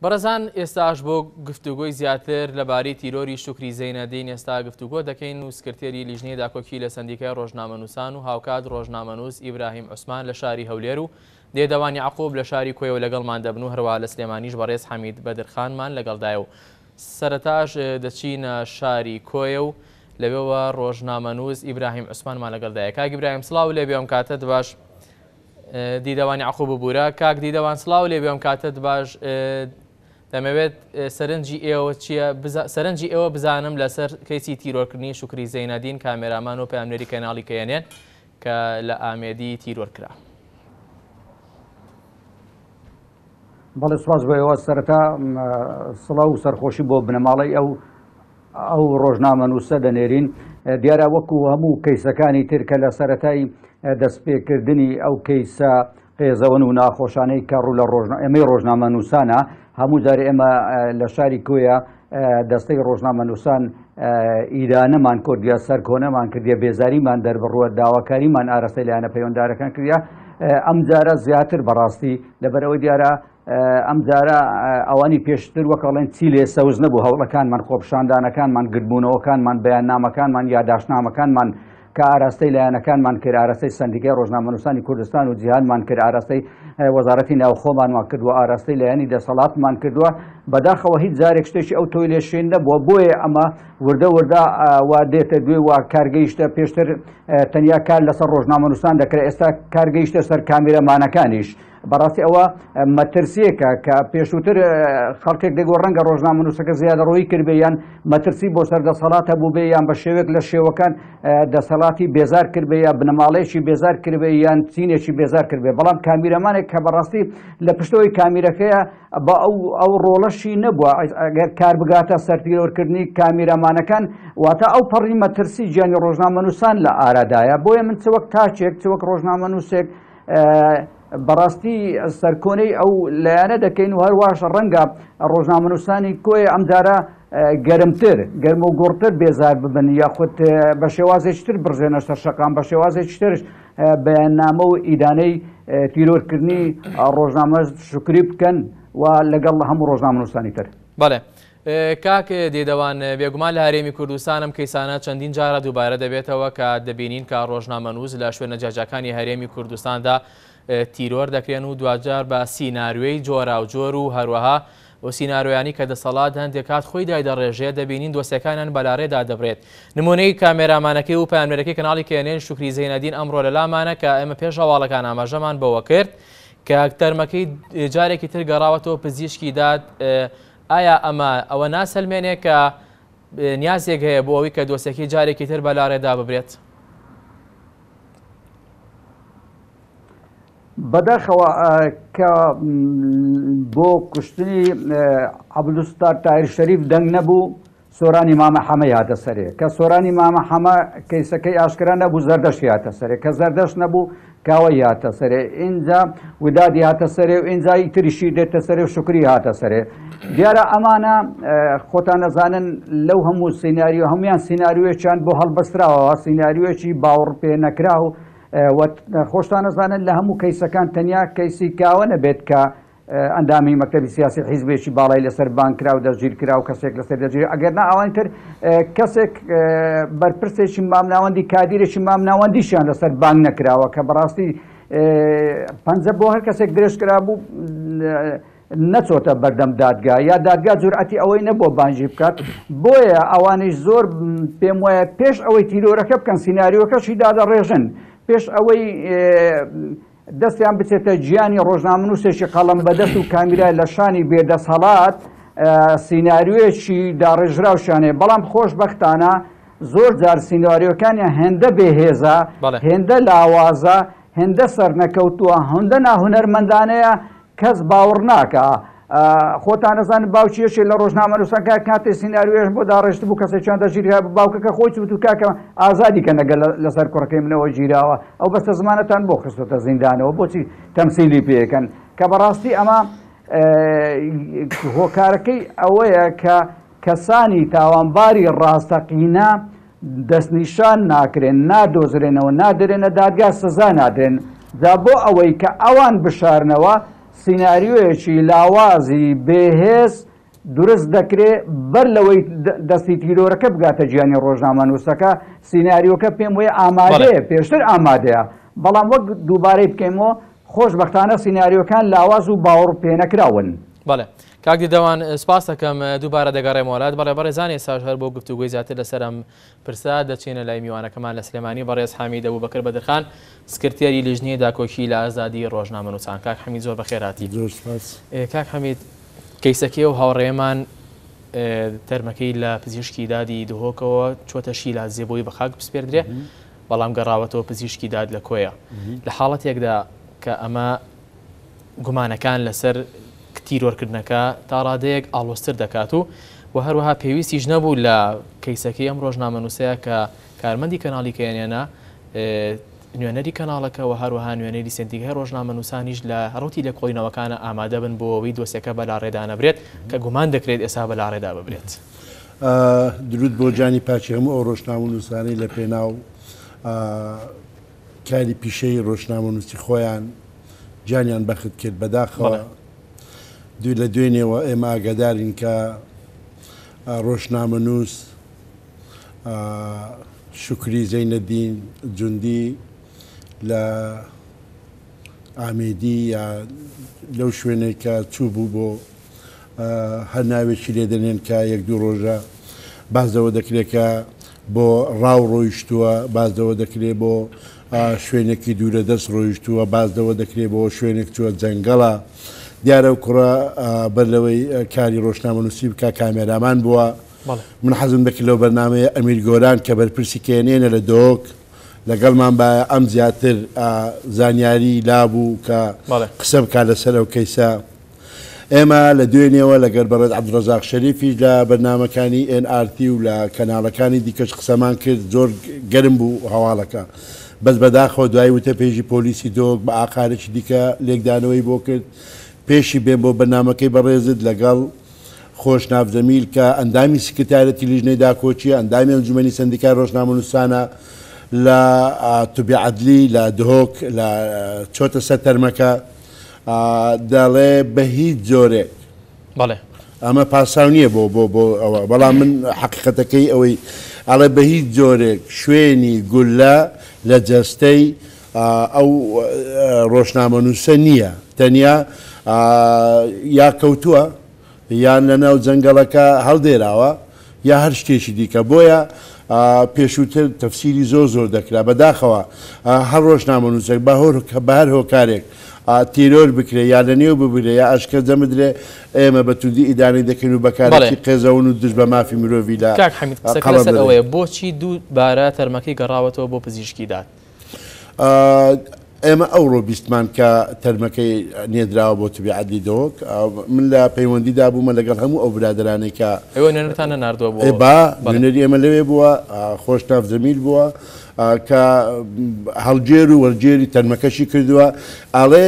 بەڕێزان ئێستاش بۆ گفتوگۆی زیاتر لەبارەی تیرۆری شکری زەینەدین ئێستا گفتوگۆ دەکەین و سکرتێری لیژنەی داکۆکی لە سەندیکای ڕۆژنامەنووسان و هاوکات ڕۆژنامەنووس ئیبراهیم عوسمان لە شاری هەولێر و دێدەوانی یعقوب لە شاری کۆیەوە لەگەڵمان دەبن و هەروە لە سلێمانیش بەڕێز حەمید بەدرخانمان لەگەڵدایە و سەرەتاش دەچینە شاری کۆیە و لەوێەوە ڕۆژنامەنووس ئیبراهیم عوسمانمان لەگەڵدایە. کاک ئیبراهیم سڵاو لێ بێم کاتت باش. دیدەوانی یعقوب ببوورە. کاک دیدەوان سڵاو لێ بێم کاتت باش. دەمەوێت سەرنجی ئێوە چییە؟ سەرنجی ئێوە بزانم لەسەر کەیسی تیرۆرکردنی شکری زەینەدین کامێرامان و پەیامنەری کەناڵی کەیەنێن کە لە ئامێدی تیرۆر کرا. بەڵێ سوپاس بۆ ئێوە سەرەتا سڵاو و سەرخۆشی بۆ بنەماڵی ئەو ڕۆژنامەنووسە دەنێرین. دیارە وەکو هەموو کەیسەکانی تر کە لە سەرەتای دەستپێکردنی ئەو کەیسە قێزەون و ناخۆشانەی کە ڕوو لە ئێمەی ڕۆژنامەنووسانە هەموو جارێ ئێمە لە شاری کۆیە دەستەی ڕۆژنامەنووسان ئیرانەمان کردیە سەر کۆنەمان کردیە بێزاریمان دەربڕووە داواکاریمان ئاراستەی لایەنە پەیوەنددارەکان کردیە. ئەم جارە زیاتر بەڕاستی لەبەرەوەی دیارە ئەم جارە ئەوانی پێشتر وەکەڵێن چی لێ سەوز نەبوو هەوڵەکانمان خۆپشاندانەکانمان گردبوونەوەکانمان بەیاننامەکانمان یاداشنامەکانمان کە ئاراستەی لایەنەکانمان کرد ئاراستەی سەندیکای ڕۆژنامەنووسانی کوردستان و جیهانمان کرد ئاراستەی وەزارەتی ناوخۆمانمان کردووە ئاراستەی لایەنی دەسەڵاتمان کردووە بەداخەوە هیچ جارێک شتێکی ئەو تۆی لێشێن نەبووە بۆیە ئەمە وردە وا دێتە دوێ وا کارگەیشتە پێشتر تەنیا کار لەسەر ڕۆژنامەنووسان دەکرێت ئێستا کارگەیشتە سەر کامێرەمانەکانیش بەڕاستی ئەوە مەترسیەکە کە پێشووتر خەڵکێک دەگۆ ڕەنگە ڕۆژنامەنووسەکە زیادەڕۆیی کردبێ یان مەترسی بۆ سەردەسەڵات هەبوو بێ یان بە شێوێک لە شێوەکان دەسەڵاتی بێزار کردبێ یا بنەماڵەیەکی بێزار کردبێ یان چینێکی بێزار کردبێ بەڵام کامیرەمانێک کە بەڕاستی لە پشتەوەی کامیرەکەیە بە ئەو ڕۆڵەشی نەبووە ئەگەر کار بگاتە سەر تیرۆرکردنی کامیرەمانەکان واتە ئەو پەڕی مەترسی گیانی ڕۆژنامەنووسان لە ئارادایە بۆیە من چوەک تاچێک چوەک ڕۆژنامەنووسێک بەڕاستی سەرکۆنەی ئەو لایەنە دەکەین و هەروەش ڕەنگە ڕۆژنامەنووسانی کۆی ئەم جارە گەرمتر گەرم و گۆڕتر بێزار ببن یاخود بە شێوازێکتر بڕژێنە سەر شەقام بە شێوازێکتر بەیاننامە و ئیدانەی تیرۆرکردنی ڕۆژنامە شکری بکەن و لەگەڵ هەموو ڕۆژنامەنووسانی تر. بەڵێ کاک دێدەوان بێگومان لە هەرێمی کوردستانم کەیسانە چەندین جارە دووبارە دەبێتەوە کە دەبینین کە ڕۆژنامەنووس لە شوێنە جاجەکانی هەرێمی کوردستاندا تیرۆر دەکرێن و دوجار بە سیناریۆی جۆرا و جۆر و هەروەها و سیناریۆیانی کە دەسەڵات هەندێک کات خۆی دایدەڕێژێت دەبینین دۆسیەکانیان بەلارێدا دەبرێت. نمونەی کامێرامانەکەی و پەیامنەرەکەی کەناڵی کێنێن شکری زەینەدین ئەمڕۆ لەلامانە کە ئێمە پێش هەواڵەکان ئاماژەمان بەوە کرد کە تەرمەکەی جارێکی تر گەڕاوەتەوە پزیشکی داد. ئایا ئەوە ناسەلمێنێ کە نیازێک هەیە بۆ ئەوەی کە دۆسیەکەی جارێکی تر بەلارێدا ببرێت؟ بەداخەوە کە بۆ کوشتنی عەبدولستار تاهیر شەریف دەنگ نەبوو سۆرانی مامە حەمە هاتە سەرێ کە سۆرانی مامە حەمە کەیسەکەی ئاشکرا نەبوو زەردەشتی هاتە سەرێ کە زەردەشت نەبوو کاوەی هاتە سەرێ ئینجا ودادی هاتە سەرێ و ئینجای تریشی دێتە سەرێ و شکری هاتە سەرێ. دیارە ئەمانە خۆتان نەزانن لەو هەموو سیناریۆ هەمویان سیناریۆیەکیان بۆ هەڵبەستراوە سیناریۆیەکی باوەڕ پێ نەکرا و خۆشتان نەزانن لە هەموو کەیسەکان تەنیا کەیسی کاوە نەبێت کە ئەندامی مەکتەبی سیاسی حیزبێکی باڵای لەسەر بانکرا و دەستگیر کرا و کەسێک لەسەر دەگیر ئەگەر نا ئەوانی تر کەسێک بەرپرسێکی مامناوەندی کادیرێکی مامناوەندیشیان لەسەر بانک نەکراوە کە بەڕاستی پەنجە بۆ هەر کەسێک درێژ کرا بوو نەچۆتە بەردەم دادگا یا دادگا جورئەتی ئەوەی نەبووە بانجی بکات. بۆیە ئەوانش زۆر پێم وایە پێش ئەوەی تیرۆرەکە بکەن سیناریۆکەشی دادەڕێژن پێش ئەوەی دەستیان بچێتە گیانی ڕۆژنامەنووسێکی قەڵەم بەدەست و کامیرای لە شانی بێدەسەڵات سیناریۆیەکی داڕێژراوشانێ. بەڵام خۆشبەختانە زۆر جار سیناریۆکانیان هێندە بێهێزە هێندە لاوازە هێندە سەرنەکەوتووە هەندە ناهونەرمەندانەیە کەس باوەڕ ناکە. خۆتان نەزانن باوکیەشێ لە ڕۆژنامەنووسەکە کاتێ سیناریۆش بۆ داڕێژت بوو کەسێکیان دەژیر باوکەکە خۆی چوت و کاکە ئازادی کە نەگەل لەسەر کوڕەکەی منەوە گیراوە ئەو بەستە زمانەتان بۆ خستۆتە زیندانەوە بۆچی تەمسیلی پێکەن کە بەڕاستی ئەمە هۆکارەکەی ئەوەیە کە کەسانی تاوانباری ڕاستەقینە دەستنیشان ناکرێن نادۆزرێنەوە نادرێنە دادگا سزا نادرێن جا بۆ ئەوەی کە ئەوان بشارنەوە سیناریۆیەکی لاوازی بێهێز دروست دەکرێت بەر لەوەی دەستی تیرۆرەکە بگاتە گیانی ڕۆژنامە نووسەکە سیناریۆکە پێم وێ ئامادەیە پێشتر ئامادەیە بەڵام وەک دووبارەی بکەیمەوە خۆشبەختانە سیناریۆکان لاواز و باوەڕ پێ نەکراون. بەڵێ کاک دیدەوان سپاس دەکەم دووبارە دەگەڕێمەوەلات بەڵێ بەڕێزانی ساژ هەر بۆ گفتوگوی زیاتر لەسەرم پرسا دەچێنە لای میوانەکەمان لە سلێمانی بەڕێز حەمید ئەبوبەکر بەدرخان سکرتێری لیژنەی داکۆکی لە ئازادی ڕۆژنامە نووسان. کاک حەمید زۆر بەخێراتی. کاک حەمید کەیسەکەی و هاوڕێمان تەرمەکەی لە پزیشکی دادی دهۆکەوە چۆتە شیلا زێبۆی بە خاک بسپێردرێ بەڵام گەڕاوەتەوە پزیشکی داد لە کۆیە لە حاڵەتێکدا کە ئەمە گومانەکان لەسەر تیرۆرکردنەکە تا ڕادەیەک ئاڵۆستر دەکات و هەروەها پێویستیش نەبوو لە کەیسەکەی ئەم ڕۆژنامە نووسەیە کە کارمەندی کەناڵی کێنێنە نوێنەری کەناڵەکە و هەروەها نوێنەری سنتیگای ڕۆژنامە نووسانیش لە ڕوتی لە کۆڵینەوەکانە ئامادە بن بۆ ئەوەی دۆسیەکە بەلاڕێدا نەبرێت کە گومان دەکرێت ئێستا بەلاڕێدا ببرێت. درود بۆ جانی پاچی هەموو ئەو ڕۆژنامە نووسانەی لە پێناو کاری پیشەی ڕۆژنامە نووسی خۆیان جانیان بەخت کرد بەداخەوە دوی لە دوێنێەوە ئێمە ئاگادارین کە ڕۆژنامە نووس شکری زەینەدین جوندی لە ئامێدی یا لەو شوێنێک کە چوو بوو بۆ هەر ناوێکی لێ دەنێن کە یەک دوو ڕۆژە بازەوە دەکرێت کە بۆ ڕاو ڕۆیشتووە بازەوە دەکرێت بۆ شوێنێکی دوورە دەست ڕۆیشتووە بازەوە دەکرێت بۆ شوێنێک چووە جەنگەڵە دیارە و کوڕە بەر لەوەی کاری ڕۆژنامە نووسی بکە کامێرامان بووە من حەزم دەکرد لەو بەرنامەیە ئەمیر گۆران کە بەرپرسی کێنێنە لە دۆک لەگەڵمان بە ئەم زیاتر زانیاری لابوو کە قسە بکات لەسەر ئەو کەیسە ئێمە لە دوێنێەوە لەگەر بەڕێز عەبدوڕەزاق شەریفی لە بەرنامەکانی NRT و لە کەناڵەکانی دیکەش قسەمان کرد زۆر گەرم بوو هەواڵەکە بەس بەداخەوە دوای وتە پێیژی پۆلیسی دۆک بە ئاقارێکی دیکە لێکدانەوەی بۆ کرد پێشی بێن بۆ بەرنامەکەی بەڕێزت لەگەڵ خۆش ناوزەمیل کە ئەندامی سکرتارەتی لیژنەی داکۆچی ئەندامی ئەنجومەنی سەندیکای ڕۆژنامە نووسانە لە توبیعەدلی لە دهۆک لە چۆتە سەر تەرمەکە دەڵێ بە هیچ جۆرێک ئەمە پاساو نییە بۆ ئەوە بەڵام من حقیقەتەکەی ئەوەی ئەڵێ بە هیچ جۆرێک شوێنی گولە لە جەستەی ئەو ڕۆژنامە نووسە نییە تەنیا یا کەوتووە یان لە ناو جەنگەڵەکە هەڵدێراوە یا هەر شتێکی دیکە بۆیە پێشووتر تەفسیری زۆر دەکرا بەداخەوە هەر ڕۆژنامە نووسێک بە هەر هۆکارێک تیرۆر بکرێ یا لە نێو ببرێ یا ئەشکە دەمدرێ ئێمە بەتوندی ئیدانەی دەکەین و بەکارێکی قێزەون و دژ بە مافی مرۆڤی لە ئەوەیە بۆچی دووبارە تەرمەکەی گەڕاوەتەوە بۆ پزیشکی داد ئێمە ئەوڕۆ بیستمان کە تەرمەکەی نێدراوە بۆ توبیعەدلی دۆک من لە پەیوەندیدا بوومە لەگەڵ هەموو ئەو برادرانەی کە نوێنەرتانە ناردووە بوو نوێنەری ئێمە لەوێ بووە خۆش ناوزەمیل بووە کە هەڵگێر و وەرگێری تەرمەکەشی کردووە ئاڵێ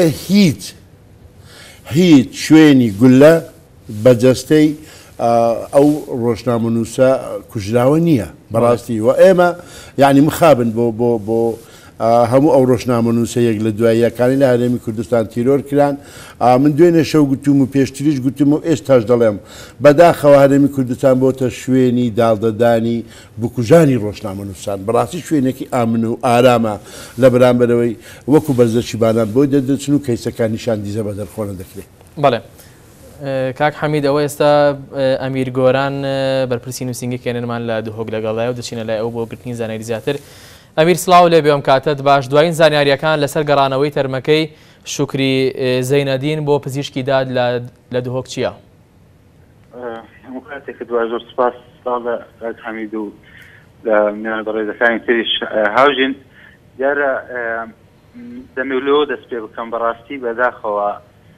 هیچ شوێنی گولە بەجەستەی ئەو ڕۆژنامە نووسە کوژراوە نییە بەڕاستی و ئێمە یعنی مخابن بۆ هەموو ئەو ڕۆژنامە نووسەیەک لە دواییەکانی لە هەرێمی کوردستان تیرۆر کران من دوێنێ شەو گوتوم و پێشتریش گوتم و ئێستاش دەڵێم بەداخەوە هەرێمی کوردستان بۆتە شوێنی داڵدەدانی بکوژانی ڕۆژنامە نووسان بەڕاستی شوێنێکی ئامن و ئارامە لە بەرامبەرەوەی وەکو بەرزەکی بانان بۆی دەردەچن و کەیسەکانیشان دیزە بە دەرخۆنە دەکرێت. بەڵێ کاک حەمید ئەوە ئێستا ئەمیر گۆران بەرپرسی نووسنگی کێنەرمان لە دهۆک لەگەڵایە و دەچینە لای ئەو بۆ گرتنی زانایری زیاتر. ئەمیر سڵاو لێ بێم کاتت باش دوایین زانیاریەکان لەسەر گەڕانەوەی تەرمەکەی شکری زەینەدین بۆ پزیشکی داد لە دهۆک چییە؟ هەموو کاتێک دوای زۆر سپاس لە حەمید و لە میوانە بەڕێزەکانی تریش هاوژین دیارە دەمەوێت دەست پێ بکەم بەڕاستی بەداخەوە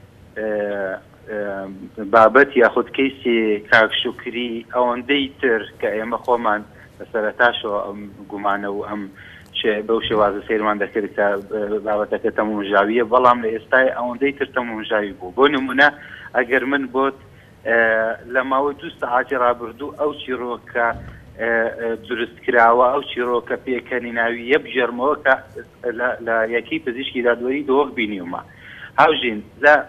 بابەتی یاخود کەیسی کاک شکری ئەوەندەی تر کە ئێمە خۆمان لە سەرەتاشەوە ئەم گومانە و ئەم بەو شێوازە سیرمان دەکرد کە بابەتەکە تەمومژاویە بەڵام لە ئێستای ئەوەندەی تر تەمومژاوی بوو بۆ نمونە ئەگەر من بۆت لە ماوەی 2 سەعاتی ڕابردوو ئەو چیرۆکە دروستکراوە ئەو چیرۆکە پێکەنی ناوی یە بژێرمەوە کە لە یەکی پزیشکی دادوەری دۆخ بینیومە هاوژین لە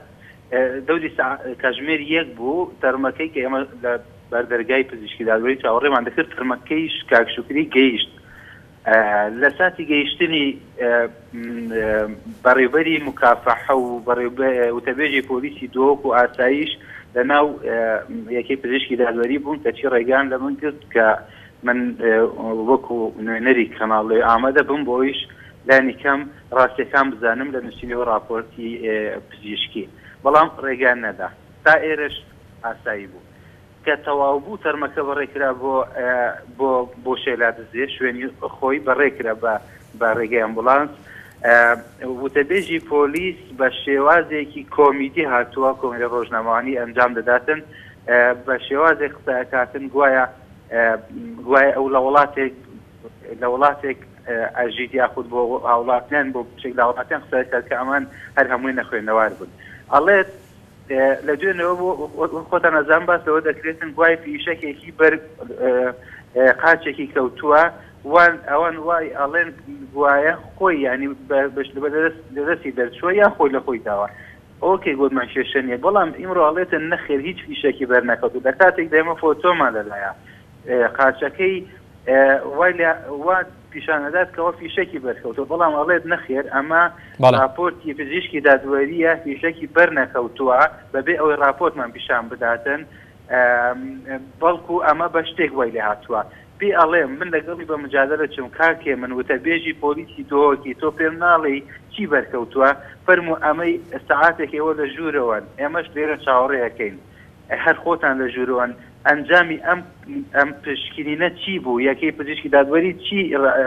دەوری کاتژمێر 1 بوو تەرمەکەی کە ئێمە لە بەردەرگای پزیشکی دادوەری چاوەڕێمان دەکرد تەرمەکەیش کاکشوکری گەیشت لە ساتی گەیشتنی بەڕێوبەری مکافەحە و وتەبێژی پۆلیسی دۆک و ئاسایش لە ناو یەکەی پزیشکی دادوەری بوون کە چی ڕێگان لە من کرد کە من وەکو نوێنەری کەناڵێ ئامادە بم بۆیش لانی کەم ڕاستیەکان بزانم لە نووسینەوە راپۆرتی پزیشکی بەڵام ڕێگان نەدا تا ئێرەش ئاسایی بوو کە تەواو بوو تەرمەکە بەڕێکرا بۆ شێلاتزێ شوێنی خۆی بەڕێکرا بە ڕێگەی ئەمبولانس وتەبێژی پۆلیس بە شێوازێکی کۆمیدی هاتووە کۆمیدە ڕۆژنامەوانی ئەنجام دەداتن بە شێوازێک قسەکاتن گوایە ئەو لە وڵاتێک ئەژیت یاخود بۆ هاوڵاتیان بۆ بچێک لە وڵاتیان قسەکات کە ئەمان هەر هەمووی نەخوێنەوار بوون ئەڵێت لە دوێنەوە خۆتان نەزان باس لەوە دەکرێتن گوای پیشەکێکی بەر قاچێکی کەوتووە ئەوان وای ئەڵێن گوایە خۆی ینی لەدەستی دەرچووە یان خۆی لە خۆی داوە ئەوکەی گوتمان کێشە نیە بەڵام ئیمڕۆ ئەڵێتن نەخێر هیچ پیشەکی بەرنەکەوتو لە کاتێک دەمە فۆتۆمان لەلایە قاچەکەی وا پیشانەدات کەەوە فیشەکی بەرکەوتو بەڵام ئەڵێت نەخێر ئەمە راپۆرتی پزیشکی دادوەریە فیشەکی بەرنەکەوتووە بەبێ ئەوەی راپۆرتمان پیشان بداتن بەڵکو ئەمە بە شتێک وای لێ هاتووە پێ ئەڵێم من لەگەڵی بە مجادلە چم کاکێ من وتەبێژی پۆلیسی دۆکی تۆ پێم ناڵی چی بەرکەوتووە فەرموو ئەمەی سەعاتێک ئێوە لە ژوورەوەن ئێمەش لێرە چاوەڕێەکەین هەر خۆتان لە ژوورەوەن ئەنجامی ئەم پشکنینە چی بوو یەکەی پزیشکی دادوەری چی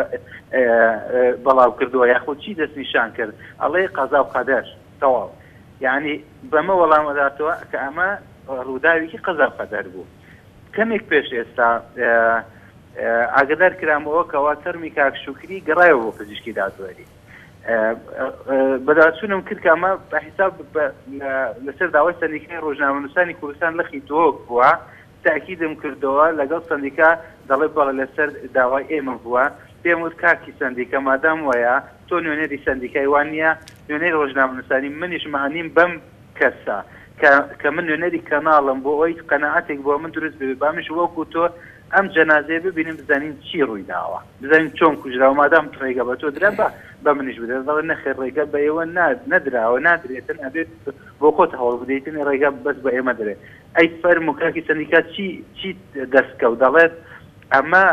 بەڵاو کردووە یاخود چی دەستنیشان کرد ئەڵێ قەزا و قەدەر تەواو یعنی بەمە وەڵامەداتەوە کە ئەمە ڕووداوێکی قەزا و قەدەر بوو کەمێک پێش ئێستا ئاگدار کرامەوە کەوا تەرمی کاکشوکری گەڕایەوە بۆ پزیشکی دادوەری بەداچوونم کرد کە ئەمە بە حیساب لەسەر داوای سەندیکای ڕۆژنامەنووسانی کوردستان لەخی دۆک بووە تاکیدم کردەوە لەگەڵ سەندیکا دەڵێ بەڵێ لەسەر داوای ئێمە بووە پێم وت کاکی سەندیکە مادام وایە تۆ نوێنەری سەندیکای وان نییە نوێنەی ڕۆژنامەنووسانی منیش معنیم بەم کەسە کە من نوێنەری کەناڵم بۆ ئەوی قەنەعەتێک بۆ من دروست بێ بامش وەکو تۆ ئەم جەنازەیە ببینیم بزانین چی ڕووی داوە بزانین چۆن کوژراوە مادام ڕێگە بە تۆ درا بە منیش بدەن دەڵێ نەخێر ڕێگە بە ئێوە نەدراوە نادرێتن ئەبێت بۆ خۆت هەوڵ بدەیتن ڕێگە بەس بە ئێمە درێت ئەی فەرموو کاکی سەندیکا چی دەستکەوت دەڵێت ئەمە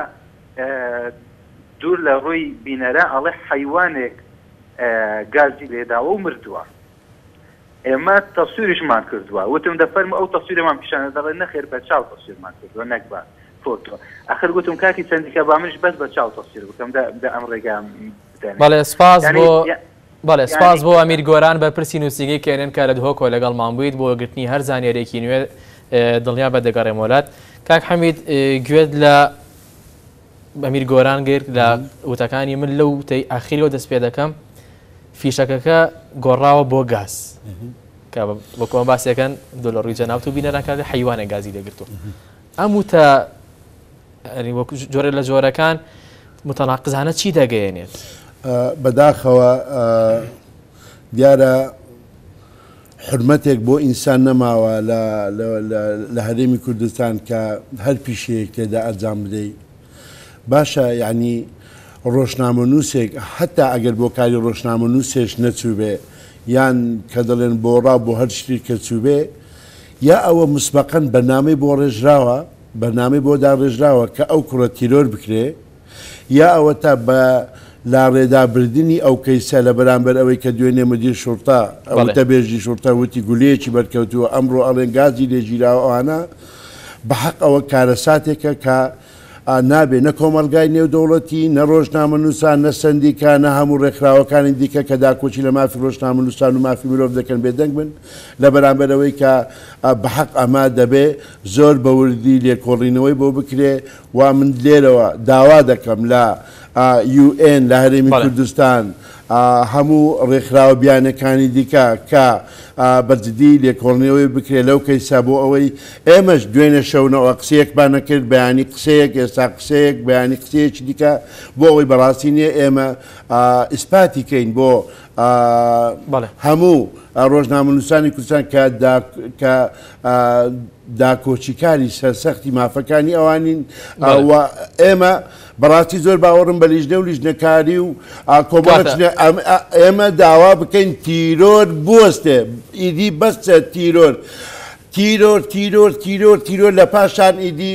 دوور لە ڕووی بینەرە ئەڵێ حەیوانێک گازی لێداوە و مردووە ئێمە تەفسیریشمان کردووە وتم دەفەرموو ئەو تەفسیرمان پیشانە دەڵێ نەخێر بە چاو تەفسیرمان کردووە نەک بە فۆتۆ ئەخر گوتم کاکی سەندیکا بامنش بەس بە چاو تەفسیر بکەم ئەم ڕێگام بەڵێ سپاس بۆ بەڵێ سپاس بۆ ئەمیر گۆران بە پرسی نووسیگەی کێنن کە لە دهۆکۆ لەگەڵمان بوویت بۆ گرتنی هەر زانیارێکی نوێ دڵنیا بە دەگەڕێم وڵات کاک حەمید گوێت لە ئەمیر گۆران گرت لە وتەکانی من لەو تەی ئاخیرەوە دەست پێ دەکەم فیشەکەکە گۆڕاوە بۆ گاز کە وەکوە باسیەکەن دۆ لە ڕووی جەناوت و بینەرانکە حیوانە گازی لێگرتووە ئەم وتە جۆرە لە جۆرەکان متەناقزانە چی دەگەیەنێت بەداخەوە دیارە حرمەتێک بۆ ئینسان نەماوە لە هەرێمی کوردستان کە هەر پیشەیەک تێدا ئەنجام بدەیت باشە یعنی ڕۆژنامەنووسێک هەتا ئەگەر بۆ کاری ڕۆژنامەنووسێش نەچوو بێ یان کە دەڵێن بۆ ڕاو بۆ هەر شتی کە چوو بێ یا ئەوە مسبەقەن بەنامەی بۆ ڕێژراوە بەنامەی بۆ داڕێژراوە کە ئەو کوڕە تیرۆر بکرێ یا ئەوە تا بە لا ڕێدابردننی ئەو کەیسە لە بەرامبەر ئەوەی کە دوێنێ مدیر شورتا ئەوتە بێژی شورتا وتی گولەیەکی بەرکەوتووە ئەمڕۆ ئەڵێنگازی لێگیراوە ئەوانە بە حەق ئەوە کارەساتێکە کە نابێ نە کۆمەلگای نێودەوڵەتی نە ڕۆژنامەنووسان نە سەندیکا نە هەموو ڕێکخراوەکانی دیکە کە داکۆچی لە مافی ڕۆژنامەنووسان و مافی مرۆڤ دەکەن بێدەنگ بن لە بەرامبەرەوەی کە بە حەق ئەما دەبێ زۆر بەوردی لێکۆڵینەوەی بۆ بکرێ و من لێرەوە داوا دەکەم لە UN لە هەرێمی کوردستان هەموو ڕێکخراوە بیانەکانی دیکە کە بەجددی لێکۆڵنەوەی بکرێت لەو کەیسا بۆ ئەوەی ئێمەش دوێنێ شەونەوە قسەیەکمان نەکرد بەیانی قسەیەک ئێستا قسەیەک بەیانی قسەیەکی دیکە بۆ ئەوەی بەڕاستی نییە ئێمە ئیسپاتی کەین بۆ هەموو ڕۆژنامەنووسانی کوردستان کە داکۆچیکاری سەرسەختی مافەکانی ئەوانین ئێمە بەڕاستی زۆر باوەڕم بە لیژنە و لیژنەکاری و ئێمە داوا بکەین تیرۆر بوەستێ ئیدی بەستە تیرۆر لە پاشان ئیدی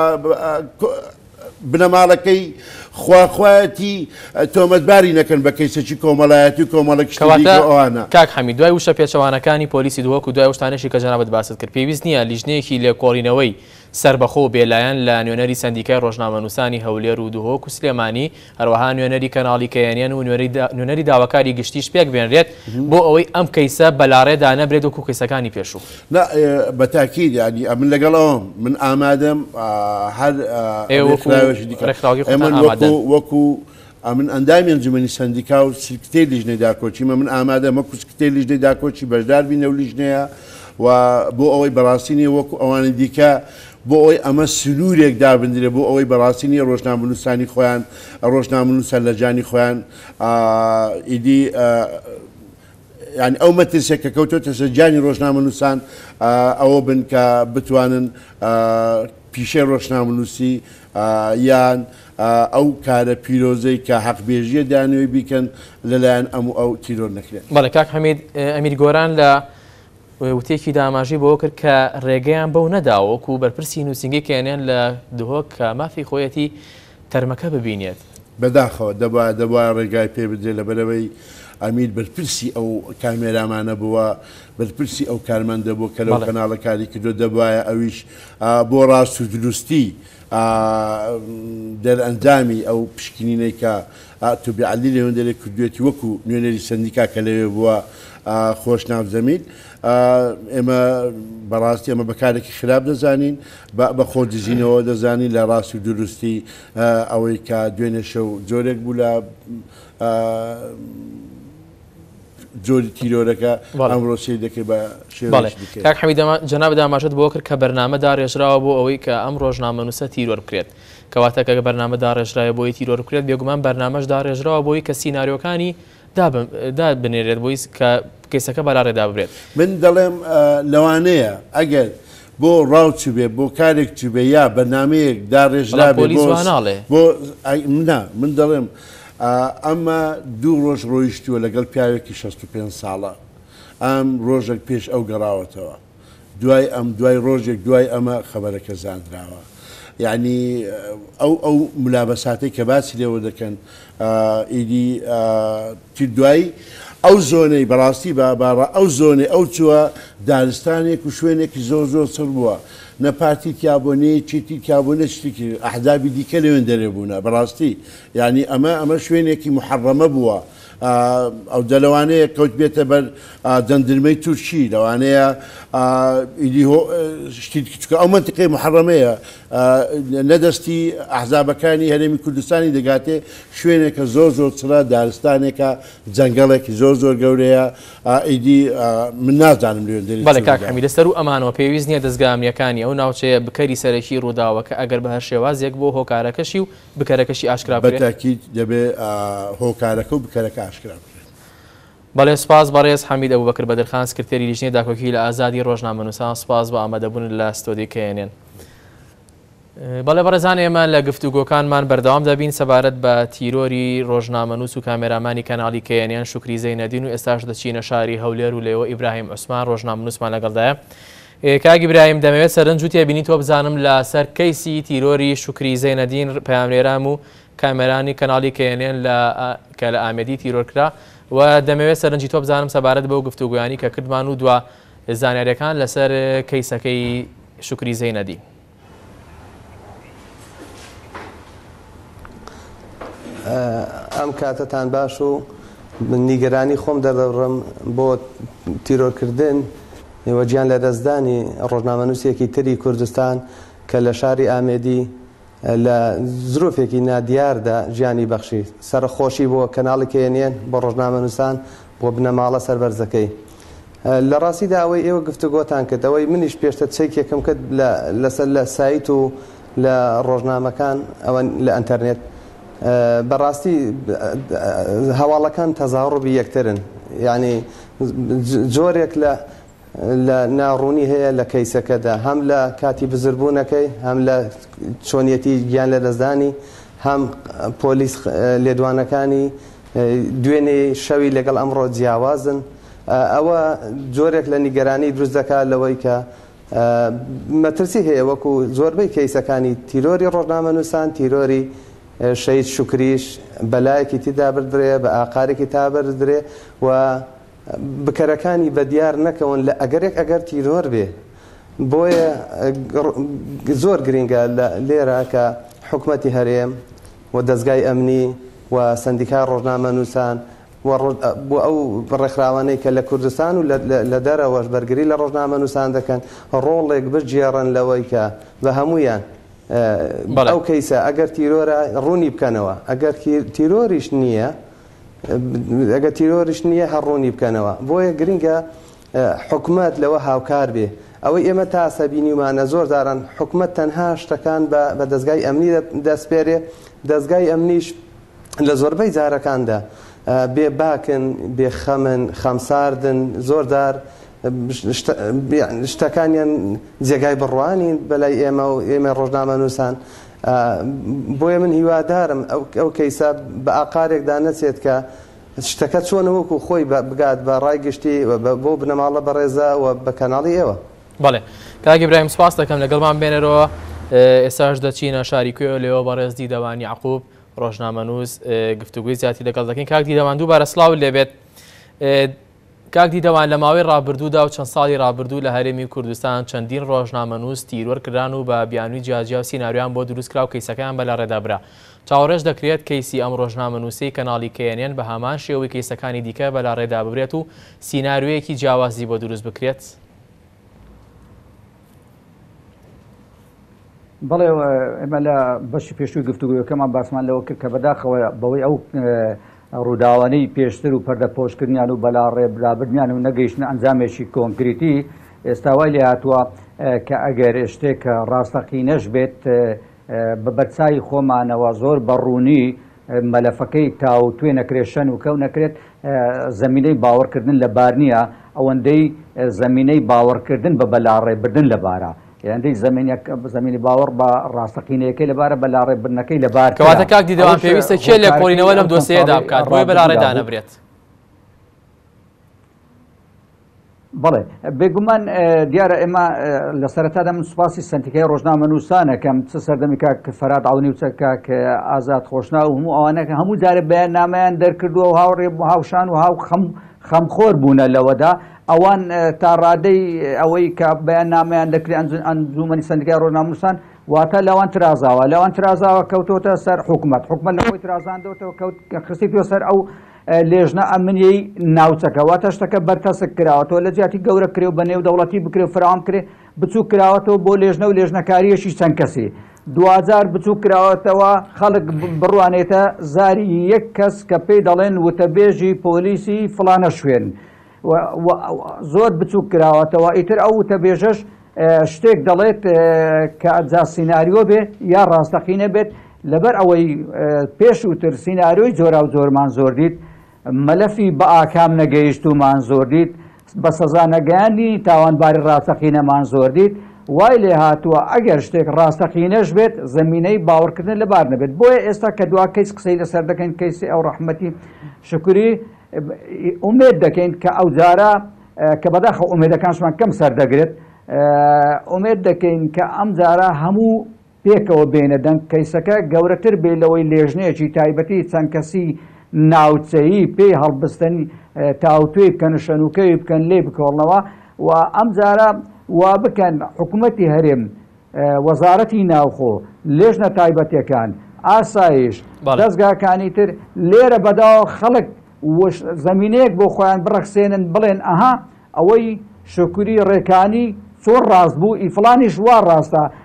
بنەماڵەکەی خواخوایەتی تۆمەتباری نەکەن بە کەیسێکی کۆمەڵایەتی و کۆمەڵێکی ئەوانە. کاک حەمید دوای وشە پێچەوانەکانی پۆلیسی دووەک و دوای شتانەشی کە جەنابەت باست کرد پێویست نییە لیژنەیەکی لێکۆڵینەوەی سربەخۆ بێلایەن لە نوێنەری سندیکای ڕۆژنامەنووسانی هەولێر و دوهۆک و سلێمانی هەروەها نوێنەری کەناڵی کەیانیان و نوێنەری داواکاری گشتیش پێک بێنرێت بۆ ئەوەی ئەم کەیسە بەلاڕێدا نەبرێت وەکو کەیسەکانی پێشوو. بەتاکید ینی من لەگەڵەوەم من ئامادەم هەر وەکو من ئەندامی ئەنجومەنی سندیکا و سکرتێری لیژنەی داکۆچیمە من ئامادەم وەکو سکرتێری لیژنەی داکۆچی بەشدار بینە و لیژنەیە و بۆ ئەوەی بەڕاستینی وەکو ئەوانە دیکە بۆ ئەوەی ئەمە سنوورێک دابدرێ بۆ ئەوەی بەڕاستینی ڕۆژنامەنووسانی خۆیان ڕۆژنامەنووسە لە جانی خۆیان ئیدی ینی ئەو مەترسێک کە کەوتۆتە سەر جانی ڕۆژنامەنووسان ئەوە بن کە بتوانن پیشەی ڕۆژنامەنووسی یان ئەو کارە پیرۆزەی کە حەقبێژیە دانوێ بیکەن لەلایەن ئەموو ئەو تیرۆر نەکرێت. بەڵێ کاک حەمید ئەمیر گۆران لە وتێکی داماژی بۆ کرد کە ڕێگەیان بەو نەداوەکو و بەرپرسی نووسنگی کێنیان لە دهۆک کە مافی خۆیەتی تەرمەکە ببینێت. بەداخەوە دەبووە ڕێگای پێ بدرێت لە بەرەوەی ئەمیر بەرپرسی ئەو کامێرامانە بووە بەرپرسی ئەو کارمەندە بۆ کە لەو کەناڵەکاری کردو دەبواە ئەویش بۆ ڕاست و دروستی دەرئەنجامی ئەو پشکنینەی کە توبیعەلی لەوێن دەرێ کردوێتی وەکو نوێنەری سندیکا کە لەوێ بووە خۆش ناوزەمین ئێمە بەڕاستی ئەمە بەکارێکی خراپ دەزانین بە خۆ دژینەوە دەزانین لە ڕاستی و دروستی ئەوەی کە دوێنێ شەو جۆرێک بوو لە جۆری تیرۆرەکە ئەمڕۆ سێ دەکەی بە شێوەیەکی. کاک حەمید جەناب داماژەت بۆ کرد کە بەرنامەدا ڕێژراوە بۆ ئەوەی کە ئەم ڕۆژنامەنووسە تیرۆر بکرێت کەواتە کە بەرنامەدا ڕێژرایە بۆی تیرۆر بکرێت بێگومان بەرنامەشدا ڕێژراوە بۆی کە سیناریۆکانی دابنێرێت بۆی کە کەیسەکە بەلاڕێدا ببرێت. من دەڵێم لەوانەیە ئەگەر بۆ ڕاوچ بێ بۆ کارێک چ بێ یا بەرنامەیەک داڕێژرا بۆ من دەڵێم ئەمە دوو ڕۆژ ڕۆیشتووە لەگەڵ پیاوێکی 65 ساڵە ئەم ڕۆژێک پێش ئەو گەڕاوەتەوە دوای ڕۆژێک دوای ئەمە خەبەرەکە زانراوە یعنی ئەو ملابەساتەی کە باسی لێوە دەکەن ئیدی دوایی ئەو زۆنەی بەڕاستی باباڕە ئەو زۆنەی ئەو چووە دارستانێک و شوێنێکی زۆر سڕ بووە نەپارتی تیابۆنەیە چیتی تیابوونە شتێکی ئەحزابی دیکە لەوێن دەرێبوونە بەڕاستی یعنی ئەمە شوێنێکی محەڕەمە بووە ئەو دەلەوانەیە کەوت بێتە بەر دەندرمەی تورکی لەوانەیە شتیکە ئەو منتیقەی محەڕەمەیە نەدەستی ئەحزابەکانی هەرێمی کوردستانی دەگاتێ شوێنێکە زۆر چرا دارستانێکە جەنگەڵێکی زۆر گەورەیە ئیدی من نازانم لێن دەری. بەڵێ کاک حەمید لەسەر و ئەمانەوە پێویست نییە دەستگامیەکانی ئەو ناوچەیە بکەری سەرەکی ڕووداوەکە ئەگەر بە هەر شێوازێک بۆ هۆکارەکەشی و بکەرەکەشی ئاشکرا بێت. بەتاکید دەبێت هۆکارەکە و بکەرەکە ئاشکرا بێت. بەڵێ سپاس بەڕێز حەمید ئەبوبەکر بەدرخان سکرتێری لیژنەی داکۆکی لە ئازادی ڕۆژنامەنووسان سپاس بە ئامادەبوون لە ستۆدیۆ کێنێن. بەڵێ بەڕێزان ئێمە لە گفتوگۆکانمان بەردەوام دەبین سەبارەت بە تیرۆری ڕۆژنامەنووس و کامێرامانی کەناڵی کەیانیان شوکری زەینەدین و ئێستاش دەچینە شاری هەولێر و لێوە ئیبراهیم عوسمان ڕۆژنامەنووسمان لەگەڵدایە. کاک ئیبراهیم دەمەوێت سەرنج و تێبینی تۆ بزانم لە سەر کەیسی تیرۆری شوکری زەینەدین پەیامنێرام و کامێرانی کەناڵی کەیانیان کە لە ئامێدی تیرۆرکرا و دەمەوێت سەرنجی تۆ بزانم سەبارەت بەو گفتوگویانی کە کردمان و دووە زانیاریەکان لەسەر کەیسەکەی شوکری زەینەدین. ئەم کاتتان باش و نیگەرانی خۆم دەدەڕم بۆ تیرۆرکردن وەجیان لە دەستدانی ڕۆژنامەنووسێکی تری کوردستان کە لە شاری ئامێدی لە زرۆفێکی نادیاردا ژیانی بەخشی سەرخۆشی بۆ کەناڵی کێنێن بۆ ڕۆژنامەنووسان بۆ بنەماڵە سەربەرزەکەی. لە ڕاستیدا ئەوەی ئێوە گفتوگۆتان کرد ئەوەی منیش پێشتر چەکێکم کرد لەسەر لە سایت و لە ڕۆژنامەکان ئەوە لە ئەنتەرنێت بەڕاستی هەواڵەکان تەزاڕوبی یەکترن، یعنی جۆرێک لە ناڕوونی هەیە لە کەیسەکەدا، هەم لە کاتی بزربوونەکەی، هەم لە چۆنیەتی گیان لە دەستدانی، هەم پۆلیس لێدوانەکانی دوێنێ شەوی لەگەڵ ئەمڕۆ جیاوازن. ئەوە جۆرێک لە نیگەرانی دروست دەکات لەوەی کە مەترسی هەیە وەکو زۆربەی کەیسەکانی تیرۆری ڕۆژنامەنووسان، تیرۆری شەید شوکریش بەلایەکی تێدا بردرێ، بە ئاقارێکی تا بردرێ و بکەرەکانی بەدیار نەکەون لە ئەگەر تیرۆر بێ. بۆیە زۆر گرنگە لێرە کە حکومەتی هەرێم و دەستگای ئەمنی و سندیکای ڕۆژنامەنووسان بۆ ئەو ڕێکخراوانەی کە لە کوردستان و لە دەرەوەش بەرگری لە ڕۆژنامەنووسان دەکەن ڕۆڵێک بجێڕن لەوەی کە بە هەمویان ئەو کەیسە ئەگەر تیرۆرە ڕوونی بکەنەوە، ئەگەر تیرۆریش نییە هەڕوونی بکەنەوە. بۆیە گرنگە حکومەت لەوە هاوکار بێ. ئەوەی ئێمە تا سەبینیمانە زۆر جاران حکومەت تەنها شتەکان بە دەستگای ئەمنی دەستپێرێ، دەستگای ئەمنیش لە زۆربەی جارەکاندا بێ باکن، بێ خەمن، خەمساردن، زۆردار شتەکانیان جێگای بڕوانین بەلای ئێمە و ئێمە ڕۆژنامەنووسان. بۆیە من هیوادارم ئەو کەیسە بە ئاقارێکدا نەچێت کە شتەکە چۆن وەکو خۆی بگات بە ڕای گشتی بۆ بنەماڵە بەڕێزە و بە کەناڵی ئێوە. بەڵێ کاک ئیبراهیم سپاس دەکەم لەگەڵمان بێنەرەوە. ئێستاش دەچینە شاری کوێ لێەوە بەڕێز دیدەوان یعقوب ڕۆژنامەنووس گفتوگوی زیاتی لەگەڵ دەکەین. کاک دیدەوان دووبارە سڵاو لێبێت. کاک دیدەوان لە ماوەی ڕابردوودا و چەند ساڵی ڕابردوو لە هەرێمی کوردستان چەندین ڕۆژنامەنووس تیرۆرکران و بە بیانووی جیاجیا و سیناریۆیان بۆ دروستکرا و کەیسەکەیان بەلا ڕێدابرا. چاوەڕێژ دەکرێت کەیسی ئەم ڕۆژنامەنووسەی کەناڵی کێنێن بە هەمان شێوەی کەیسەکانی دیکە بەلا ڕێدا ببرێت و سیناریۆیەکی جیاوازی بۆ دروست بکرێت؟ بەڵێ ئێمە لە بەشی پێشووی گفتوگویەکەمان باسمان لەوە کرد کە بەداخەوە بەوەی ئەو ڕووداوانەی پێشتر و پەردەپۆشکردنیان و بەلا ڕێبرابردنیان و نەگەیشتن ئەنجامێکی کۆنکریتی ئێستا وای لێ هاتووە کە ئەگەر شتێک ڕاستەقینەش بێت بە بەرچاوی خۆمانەوە زۆر بەڕوونی مەلەفەکەی تاو توێ نەکرێت شەن و کەو نەکرێت زەمینەی باوەڕکردن لە بار نییە، ئەوەندەی زەمینەی باوەڕکردن بە بەلاڕێبردن لە بارە، یاندەی زمینی باوەڕ بە ڕاستەقینەکەی لەبارە بەلاڕێبردنەکەی لەبار. کەواتە کاک دیدەوان پێویستە کێ لێکۆڵینەوە لەم دۆسیەدا بکات بۆی بەلاڕێدا نەبرێت؟ بەڵێ بێگومان دیارە ئێمە لە سەرەتادا من سوپاسی سندیکای ڕۆژنامەنووسانەکەم چ سەردەمی کاک فەراد عەونی و چ کاک ئازاد خۆشنا و هەموو ئەوانەکە هەموو جارە بەیاننامەیان دەرکردووە و هاوڕێ هاوشان و هاو خەمخۆر بوونە لەوەدا. ئەوان تا ڕادەی ئەوەی کە بەیاننامەیان دەکرێت ئەنجومەنی سندیکای ڕۆژنامەنووسان واتە لەوان ترازاوە کەوتۆتە سەر حکومەت نەخۆی ترازاندەوەتەوە خستیتوە سەر ئەو لێژنە ئەمنیەی ناوچەکە، واتە شتەکە بەرتەسک کراوەتەوە لە جیاتی گەورە کرێ و بە نێو دەوڵەتی بکرێ و فراوام کرێ بچوو کراوەتەوە بۆ لێژنە و لێژنەکاریەشی چەند کەسی. 2000 بچوو کراوەتەوە خەڵک بڕوانێتە زاری یەک کەس کە پێی دەڵێن وتەبێژی پۆلیسی فڵانە شوێن زۆر بچوو کراوەتەوە. ئیتر ئەو وتەبێژەش شتێک دەڵێت کە ئەجا سیناریۆ بێ یا ڕاستەقینە بێت. لەبەر ئەوەی پێش وتر سیناریۆی جۆرا و جۆرمان زۆر دیت، مەلەفی بە ئاکام نەگەیشتومان زۆر دیت، بە سەزا نەگەیاندی تاوانباری ڕاستەقینەمان زۆر دیت. وای لێ هاتووە ئەگەر شتێک ڕاستەقینەش بێت زەمینەی باوەڕکردن لەبار نەبێت. بۆیە ئێستا کە دوا کەیس قسەی لەسەر دەکەین کەیسی ئەو ڕەحمەتی شکوری ئومێد دەکەین کە ئەو جارە کە بەداخە ئومێدەکانشمان کەم سەردەگرێت، ئومێد دەکەین کە ئەم جارە هەموو پێکەوە بێنە دەنگ کەیسەکە گەورەتر بێ لەوەی لێژنەیەکی تایبەتی چەند کەسی ناوچەیی پێی هەڵبستنی تاوتوێ بکەن شەنوکەوی بکەن لێ بکۆڵنەوە و ئەم جارە وا بکەن حکوومەتی هەرێم وەزارەتی ناوخۆ لێژنە تایبەتیەکان ئاسایش دەستگاکانی تر لێرە بەداوە خەڵک زەمینەیەک بۆ خۆیان بڕەخسێنن بڵێن ئەها ئەوەی شکوری ڕێکانی چۆن ڕاست بوو ئیفلانیش وا ڕاستە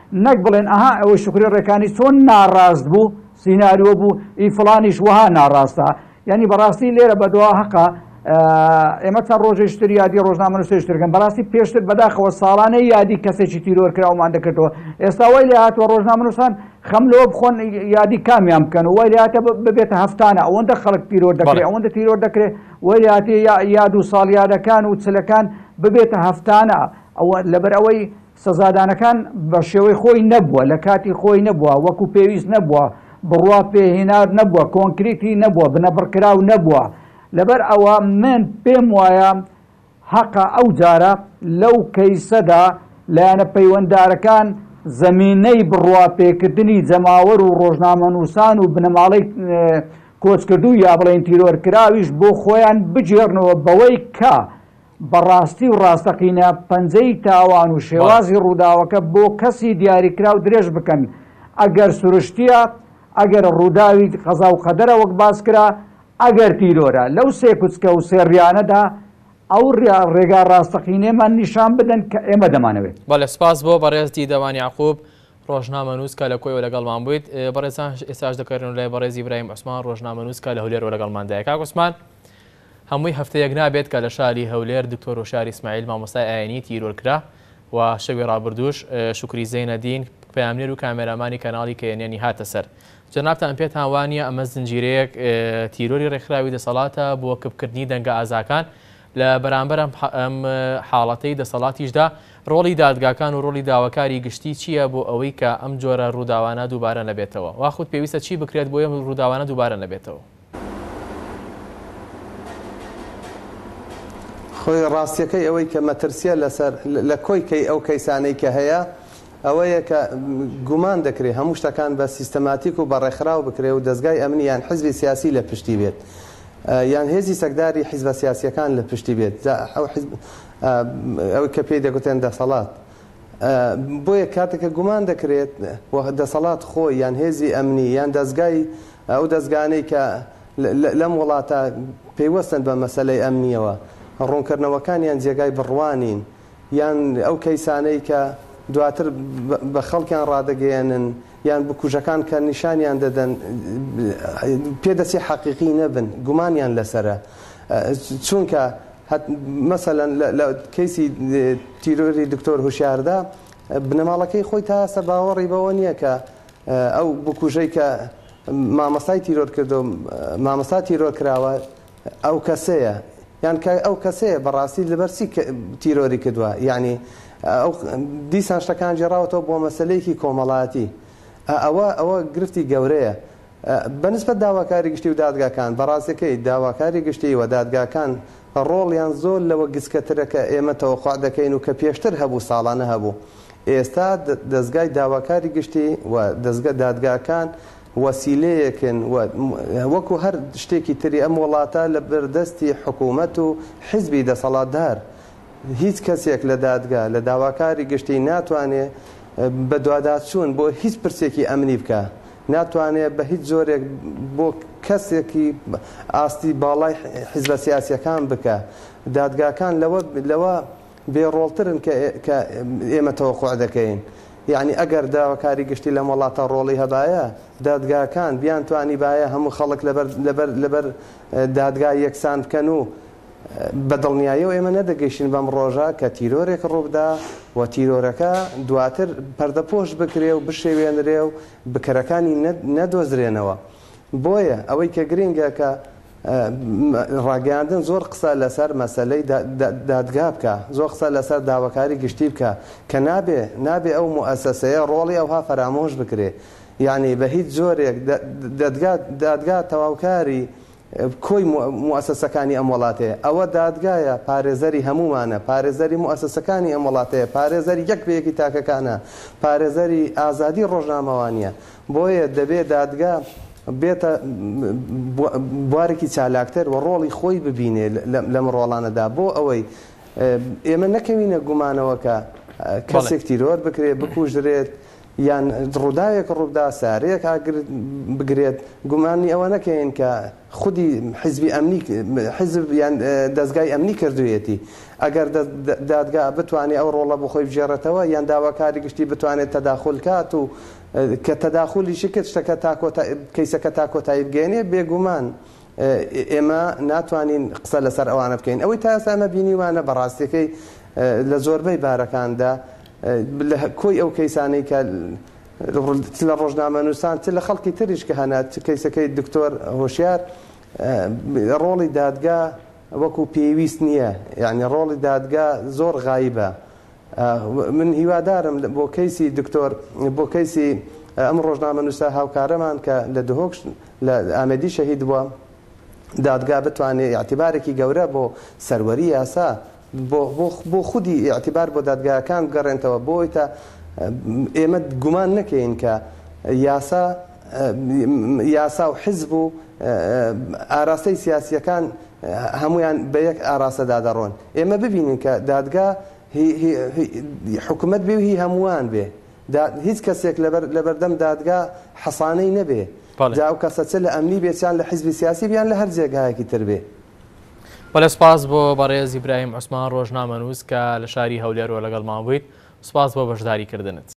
نەک بڵێن ئەها ئەوەی شکری ڕێکانی چۆن ناڕاست بوو سیناریۆ بوو ئی فڵانیش وها ناڕاستە یعنی بەڕاستی لێرە بەدوا حەقا ئێمە چەند ڕۆژێشتر یادی ڕۆژنامەنووسێشترگەن بەڕاستی پێشتر بەداخەوە ساڵانەی یادی کەسێکی تیرۆر کراومان دەکردەوە ئێستا وای لێ هاتووە ڕۆژنامەنووسان خەملەوە بخۆن یادی کامیان بکەن و وای لێ هاتە ببێتە هەفتانە ئەوەندە خەڵک تیرۆر دەکرێت ئەوەندە تیرۆر دەکرێت وای لێ هاتێ یاد و ساڵیادەکان و چلەکان ببێتە هەفتانە ئەوە لەبەر ئەوەی سەزادانەکان بە شێوەی خۆی نەبووە لە کاتی خۆی نەبووە وەکو پێویست نەبووە بڕوا پێهێنار نەبووە کۆنکریتی نەبووە بنەبڕکراو نەبووە لەبەر ئەوە من پێم وایە حەقا ئەو جارە لەو کەیسەدا لایەنە پەیوەنددارەکان زەمینەی بڕواپێکردنی جەماوەر و ڕۆژنامەنووسان و بنەماڵەی کۆچکردو یا بڵێن تیرۆرکراویش بۆ خۆیان بجێڕنەوە بەوەی کە بەڕاستی و ڕاستەقینە پەنجەی تاوان و شێوازی ڕووداوەکە بۆ کەسی دیاریکرا و درێژ بکەن ئەگەر سروشتیە ئەگەر ڕووداوی قەزا و قەدەرە وەک باس کرا ئەگەر تیرۆرە لەو سێ کوچکە و سێڕیانەدا ئەو ڕێگا ڕاستەقینێمان نیشان بدەن کە ئێمە دەمانەوێت. بەڵێ سپاس بۆ بەڕێزی دەوان یعقوب ڕۆژنامەنووس کە لە کۆیەوە لەگەڵمان بوویت بەڕێزان ئێستاش دەکەن لای بەڕێزی ئیبراهیم عوسمان ڕۆژنامەنووس کە لە هەولێرەوە لەگەڵماندایە. کاک عوسمان هەمووی هەفتەیەک نابێت کە لە شاری هەولێر دکتۆر وشار ئیسماعیل مامۆستای ئاینی تیرۆرکرا و شەوی ڕابردووش شکری زەینەدین پەیامنێر و کامێرامانی کەناڵی کێنێنی هاتە سەر. جەنابتان پێت هاوانیە ئەمە زنجیرەیەک تیرۆری ڕێکخراوی دەسەڵاتە بۆ کەپکردنی دەنگە ئازاکان لە بەرامبەر ئەم حاڵەتەی دەسەڵاتیشدا ڕۆڵی دادگاکان و ڕۆڵی داواکاری گشتی چییە بۆ ئەوەی کە ئەم جۆرە ڕووداوانە دووبارە نەبێتەوە واخود پێویستە چی بکرێت بۆ ئەم ڕووداوانە دووبارە نەبێتەوە؟ خۆی ڕاستیەکەی ئەوەی کە مەترسیە لەسەر لە کۆیکەی ئەو کەیسانەی کە هەیە ئەوەیە کە گومان دەکرێت هەموو شتەکان بە سیستەماتیک و بەڕێکخراو بکرێت و دەستگای ئەمنی یان حیزبی سیاسی لە پشتی بێت یان هێزی سەکداری حیزبە سیاسیەکان لە پشتی بێت ئەوەی کە پێی دەگوتێن دەسەڵات بۆیە کاتێکە گومان دەکرێت دەسەڵات خۆی یان هێزی ئەمنی یان دەستگای ئەو دەستگانەی کە لەم وڵاتە پێیوەستن بە مەسەلەی ئەمنیەوە ڕوونکردنەوەکانیان جێگای بڕوانین یان ئەو کەیسانەی کە دواتر بە خەڵکیان ڕادەگەیەنن یان بکوژەکان کە نیشانیان دەدەن پێدەچی حەقیقی نەبن گومانیان لەسرە چونکە مەسەلەن لە کەیسی تیرۆری دکتۆر هوشیاردا بنەماڵەکەی خۆی تا ئێستا باوەڕی بەوە نییە کە ئەو بکوژەی کە مامەسای تیرۆر کردو مامەسا تیرۆر کراوە ئەو کەسەیە یان کە ئەو کەسەیە بەڕاستی لەبەرسی تیرۆری کردووە یعنی ئەو دیسان شتەکان جێڕاوەتەوە بۆ مەسلەیەکی کۆمەڵایەتی ئەوە گرفتی گەورەیە بەنسبەت داواکاری گشتی و دادگاکان بەڕاستیەکەی داواکاری گشتی و دادگاکان ڕۆڵیان زۆر لەوە گسکەترە کە ئێمە تەوەقع دەکەین و کە پێشتر هەبوو ساڵانە هەبوو ئێستا دەستگای داواکاری گشتی و دەستگا دادگاکان وەسیلەیەکن وەکو هەر شتێکی تری ئەم وڵاتە لە بەردەستی حکوومەت و حیزبی دەسەڵاتدار هیچ کەسێک لە دادگا لە داواکاری گشتی ناتوانێت بە دواداچوون بۆ هیچ پرسێکی ئەمنی بکە ناتوانێت بە هیچ جۆرێک بۆ کەسێکی ئاستی باڵای حیزبە سیاسیەکان بکە دادگاکان لەوە بێڕۆڵترن کە ئێمە تەوەقع دەکەین یعنی ئەگەر داواکاری گشتی لە وڵاتە ڕۆڵی هەبایە دادگاکان بیان توانی باە هەموو خەڵک لەبەر دادگا یەکسان بکەن و بەدڵنیاییەوە ئێمە نەدەگەیشتین بەم ڕۆژە کە تیرۆرێک ڕووبدا و تیرۆرەکە دواتر پەردەپۆش بکرێ و بشێوێنرێ و بکەرەکانی نەدۆزرێنەوە بۆیە ئەوەی کە گرنگە کە ڕاگەاندن زۆر قسە لەسەر مەسەلەی دادگا بکە زۆر قسە لەسەر داواکاری گشتی بکە کە نابێ ئەو مؤسسەیە ڕۆڵی ئەوها فەرامۆش بکرێ یعنی بە هیچ جۆرێک دادگا تەواوکاری کۆی مؤسسەکانی ئەم وڵاتەیە ئەوە دادگایە پارێزەری هەمومانە پارێزەری مؤسسەکانی ئەم وڵاتەیە پارێزەری یەک بەیەکی تاکەکانە پارێزەری ئازادی ڕۆژنامەوانیە بۆیە دەبێت دادگا بێتە بوارێکی چالاکتر و ڕۆڵی خۆی ببینێ لەم ڕۆڵانەدا بۆ ئەوەی ئێمە نەکەوینە گومانەوە کە کەسێک تیرۆر بکرێت بکوژرێت یان ڕووداوێک ڕوودا سارەیەک بگرێت گومانی ئەوە نەکەین کە خودی حیزبی ئەمنی حیزب یان دەستگای ئەمنی کردوێتی ئەگەر دادگا بتوانێت ئەو ڕۆڵە بۆ خۆی بژێڕێتەوە یان داواکاری گشتی بتوانێت تەداخل کات و کە تەداخلی کرد شتەکە کەیسەکە تا کۆتایی بگەێنێ بێگومان ئێمە ناتوانین قسە لەسەر ئەوانە بکەین ئەوەی تا ئێستا ئەمە بینیوانە بەڕاستیەکەی لە زۆربەی بارەکاندا کۆی ئەو کەیسانەی کە لە ڕۆژنامە نووسان لە خەڵکی تریش کە هەنا کەیسەکەی دکتۆر هۆشیار ڕۆڵی دادگا وەکو پێویست نییە یعنی ڕۆڵی دادگا زۆر غایبە من هیوادارم بۆ کەیسی دکتۆر بۆ کەیسی ئەم ڕۆژنامە نووسا هاوکارەمان کە لە دهۆک لە ئامەدی شەهید بووە دادگا بتوانێت یاعتیبارێکی گەورە بۆ سەروەری یاسا بۆ خودی یاعتیبار بۆ دادگاکان بگەڕێنتەوە بۆی تا ئێمە گومان نەکەین کە یاسا و حیزب و ئاراستەی سیاسیەکان هەمویان بە یەک ئاراستەدا دەڕۆن ئێمە ببینین کە دادگا حکومەت بێ و هی هەمووان بێ هیچ کەسێک لەبەردەم دادگا حەسانەی نەبێ جا ئەو کەسە چ لە ئەمنی بێتیان لە حیزبی سیاسی بیان لە هەر جێگایەکی تر بێ بەڵێ سپاس بۆ بەڕێز ئیبراهیم عوسمان ڕۆژنامەنووس کە لە شاری هەولێرەوە لەگەڵمان بوویت سپاس بۆ بەشداریکردنت